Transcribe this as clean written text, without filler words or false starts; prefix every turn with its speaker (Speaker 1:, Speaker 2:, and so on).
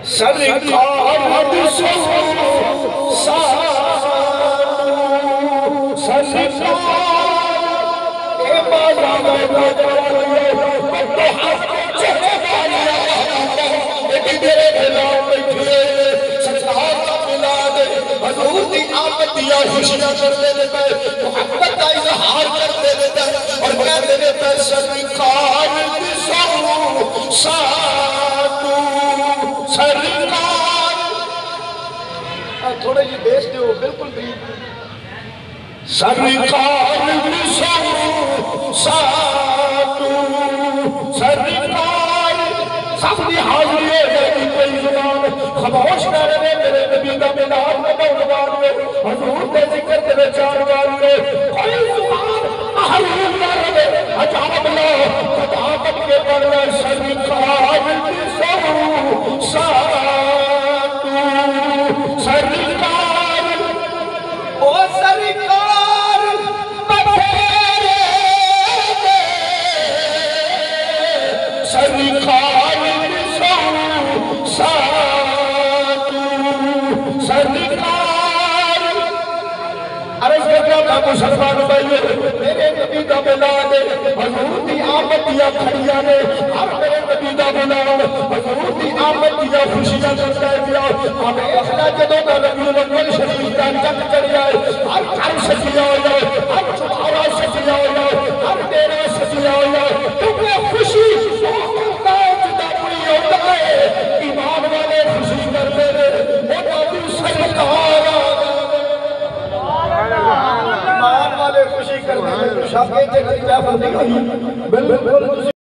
Speaker 1: سرکار حضور دی آمد دیا خوشیاں کرتے دیتا ہے، محبت کا اظہار کرتے دیتا ہے اور کہتے دیتا ہے سرکار سرکار تھوڑے جی بیس دے ہو بالکل بھی سرکار سرکار سب دی حاضری ہے میری کوئی زبان خاموش نہ رہے میرے نبی کا ملاد نہ بولوان میں حضور کے ذکر تیرے چار بار میں کوئی زبان محروم نہ رہے عجاب اللہ خطابت کے پڑھنا سرکار سرکار او سرکار بطیرے سرکار سرکار عرض کرتا میں مسلمان بھائیے میرے نبی کا ملاد حضور دی آمد دیا کھڑیاں نے ہر میرے نبی کا ملاد حضور دی آمد دیا خوشیاں کرتا ہے دیا ہمیں اخلا جدوں کا نبی الاول شریف کا چک چڑھ جائے ہر گھر سجیا ہو جائے ہر چوارا سجیا ہو جائے ہر ڈیرا سجیا ہو جائے تمہیں خوشی ایمان والے خوشی کرتے ہیں ایمان والے خوشی کرتے ہیں